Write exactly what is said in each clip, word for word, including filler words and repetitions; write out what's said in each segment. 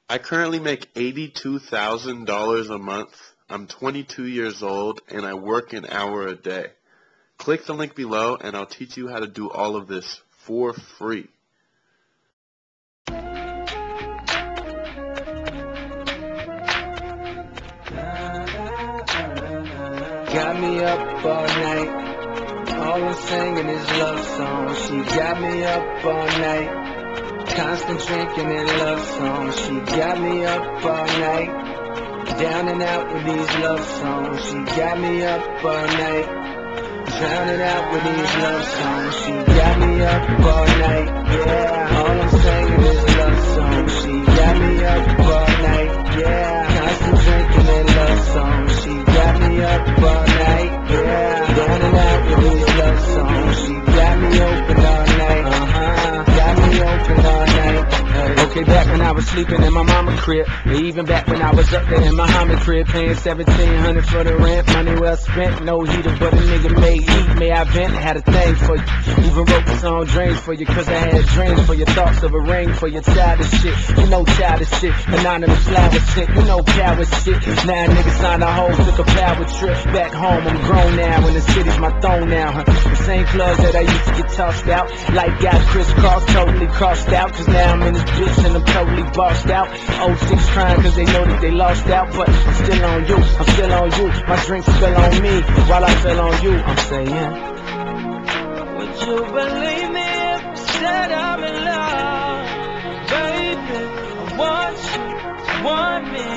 I currently make eighty-two thousand dollars a month. I'm twenty-two years old and I work an hour a day. Click the link below and I'll teach you how to do all of this for free. Got me up all night. All I'm singing is love songs. She got me up all night. Constant drinking and love songs. She got me up all night. Down and out with these love songs. She got me up all night. Drowning out with these love songs. She got me up all night. Yeah, all I'm singing is love songs. She got me up all night. Yeah, constant drinking and love songs. She got me up all night. Yeah, down and out with these love songs. She got me open all night. Uh-huh, got me open all night. Okay, back when I was sleeping in my mama crib, or even back when I was up there in my Muhammad crib, paying seventeen hundred for the rent, money well spent, no heater, but a nigga made heat. May I vent? Had a thing for you. Even wrote the song Dreams for you, cause I had dreams for your thoughts of a ring for your childish shit. You know childish shit, anonymous flower shit, you know coward shit. Now niggas signed a hoe, took a power trip back home. I'm grown now, and the city's my throne now, huh? The same clubs that I used to get tossed out, like got crisscrossed, totally crossed out, cause now I'm in this bitch and I'm totally bossed out. oh six crying cause they know that they lost out, but I'm still on you, I'm still on you. My drinks spill on me while I fell on you. I'm saying, would you believe me if I said I'm in love? Baby, I want you to want me.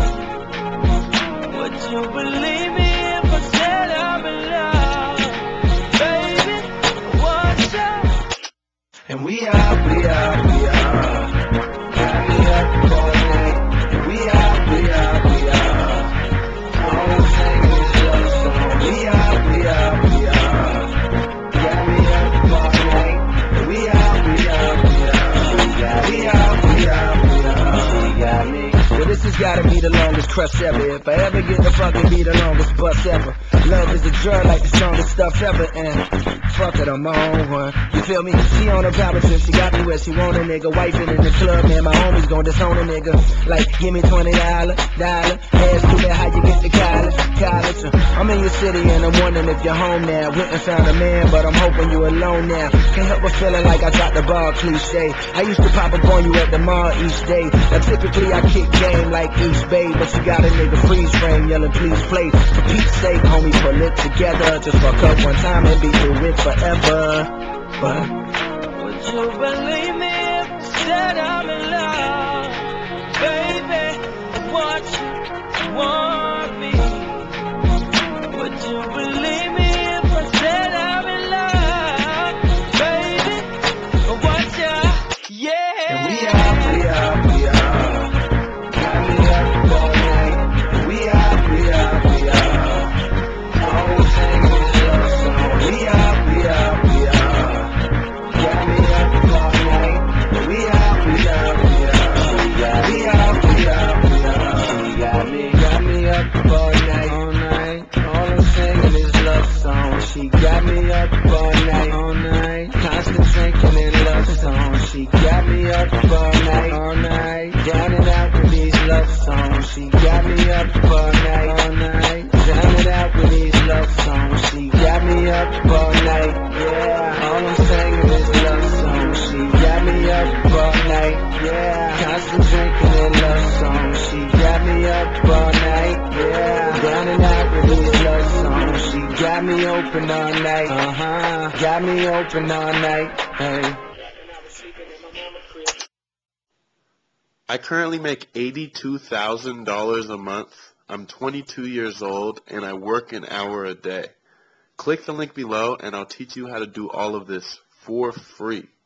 Would you believe me if I said I'm in love? Baby, I want you. And we are, we are, we are. Got me up all night. And we are, we are, we are. All I'm singing is love songs. We are, we are, we are. Got me up all night. And we are, we are, we are. We are, we are, we are. She got me. Well, this has gotta be the longest crush ever. If I ever get to fucking be the longest bus ever. Love is a drug like the strongest stuff ever. And fuck it, I'm on one. You feel me? She on a power trip, she got me where she want a nigga. Wifing in the club, man, my homies gon' disown a nigga. Like, give me twenty dollars, dollar. Ask me how you get to college, college. Uh, I'm in your city and I'm wondering if you're home now. Went and found a man, but I'm hoping you alone now. Can't help but feeling like I dropped the ball, cliche. I used to pop up on you at the mall each day. Now typically I kick game like East Bay, but you got a nigga freeze frame yelling please play. For Pete's sake, homie, pull it together. Just fuck up one time and be through it forever. But would you believe me if I said I'm in love? Baby, I want you to want me. Would you believe me if I said I'm in love? Baby, I want you, yeah. And we are, we are, we are. Got me up all night. And we are, we are, we are. All I'm singing is love songs. We are, we are, we are. Got me up all night. And we are, we are, we are. We are, we are, we are. She got me, got me up all night, all night. All I'm singing is love songs. She got me up all night, all night. Constant drinking and love songs. She got me up all night, all night. Down and out with these love songs. She got me up all night, all night. Down and out with these love songs. She got me up all night. Yeah, all I'm singing is love songs. She got me up all night. Yeah, constant drinking and love songs. She got me up all night. Yeah, down and out with these love songs. She got me open all night. Uh huh. Got me open all night. Hey. I currently make eighty-two thousand dollars a month. I'm twenty-two years old and I work an hour a day. Click the link below and I'll teach you how to do all of this for free.